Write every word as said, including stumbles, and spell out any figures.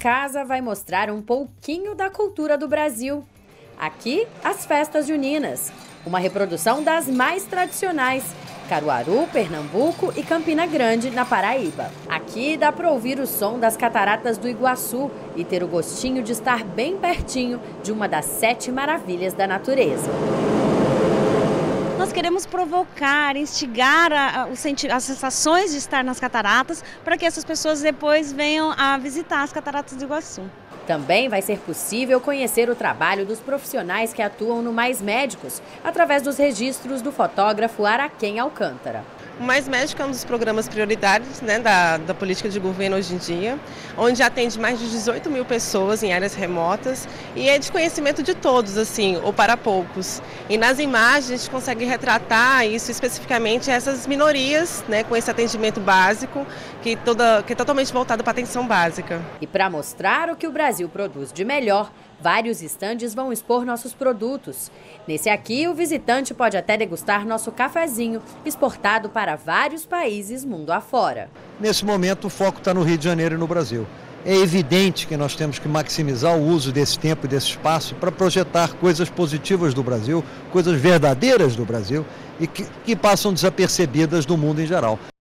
casa vai mostrar um pouquinho da cultura do Brasil. Aqui, as festas juninas, uma reprodução das mais tradicionais, Caruaru, Pernambuco e Campina Grande, na Paraíba. Aqui dá para ouvir o som das cataratas do Iguaçu e ter o gostinho de estar bem pertinho de uma das sete maravilhas da natureza. Nós queremos provocar, instigar a, a, as sensações de estar nas cataratas para que essas pessoas depois venham a visitar as cataratas do Iguaçu. Também vai ser possível conhecer o trabalho dos profissionais que atuam no Mais Médicos, através dos registros do fotógrafo Araquém Alcântara. O Mais Médico é um dos programas prioritários, né, da, da política de governo hoje em dia, onde atende mais de dezoito mil pessoas em áreas remotas e é de conhecimento de todos, assim, ou para poucos. E nas imagens a gente consegue retratar isso especificamente essas minorias, né, com esse atendimento básico, que, toda, que é totalmente voltado para a atenção básica. E para mostrar o que o Brasil produz de melhor, vários estandes vão expor nossos produtos. Nesse aqui, o visitante pode até degustar nosso cafezinho, exportado para vários países mundo afora. Nesse momento, o foco está no Rio de Janeiro e no Brasil. É evidente que nós temos que maximizar o uso desse tempo e desse espaço para projetar coisas positivas do Brasil, coisas verdadeiras do Brasil e que, que passam desapercebidas do mundo em geral.